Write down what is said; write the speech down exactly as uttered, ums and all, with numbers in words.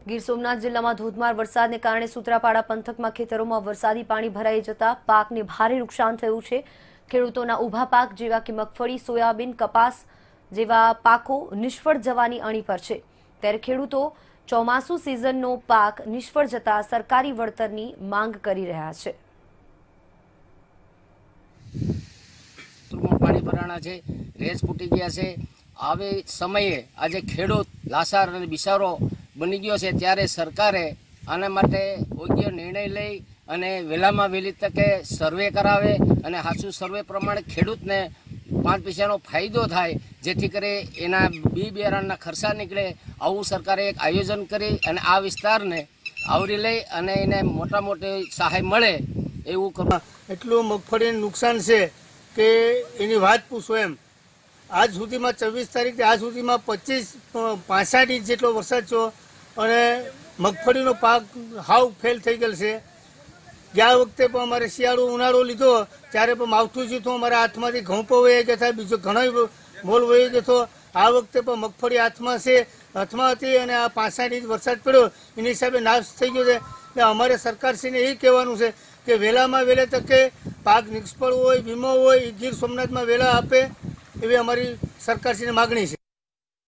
ગીર સોમનાથ જિલ્લામાં ધોધમાર વરસાદને કારણે સૂત્રાપાડા પંથકમાં ખેતરોમાં વરસાદી પાણી ભરાઈ જતા પાકને ભારે નુકસાન થયું છે। ખેડૂતોના ઊભા પાક જેવા કે મગફળી, સોયાબીન, કપાસ જેવા પાકો નિષ્ફળ જવાની અણી પર છે। ત્યારે ખેડૂતો ચોમાસુ સિઝનનો પાક નિષ્ફળ જતા સરકારી વળતરની માંગ કરી રહ્યા છે। પાણી ભરાણા છે, રેસ ફૂટી ગયા છે। આવે સમયે આજે ખેડૂત લાસાર અને બિસારો બની ગયો છે, ત્યારે સરકારે આના માટે યોગ્ય નિર્ણય લઈ અને વહેલામાં વહેલી તકે સર્વે કરાવે અને સાચું સર્વે પ્રમાણે ખેડૂતને પાંચ પૈસાનો ફાયદો થાય, જેથી કરી એના બી બિયારણના ખર્ચા નીકળે। આવું સરકારે એક આયોજન કરી અને આ વિસ્તારને આવરી લઈ અને એને મોટા મોટી સહાય મળે એવું કરવા। એટલું મગફળીને નુકસાન છે કે એની વાત પૂછો એમ। આજ સુધીમાં ચોવીસ તારીખથી આજ સુધીમાં પચીસ પાંસઠ ઇંચ જેટલો વરસાદ થયો અને મગફળીનો પાક હાવ ફેલ થઈ ગયેલ છે। ગયા વખતે પણ અમારે શિયાળો ઉનાળો લીધો ત્યારે પણ માવઠું જીતું અમારા હાથમાંથી ઘઉં પણ વહી ગયા હતા, બીજો ઘણો મોલ વહી ગયો હતો। આ વખતે પણ મગફળી હાથમાં છે હાથમાં હતી અને આ પાંસઠ ઇંચ વરસાદ પડ્યો એની હિસાબે નાશ થઈ ગયો છે। એટલે અમારે સરકારશ્રીને એ કહેવાનું છે કે વહેલામાં વહેલે તકે પાક નિષ્ફળ હોય, વીમો હોય એ ગીર સોમનાથમાં વહેલા આપે એવી અમારી સરકારશ્રીની માગણી છે।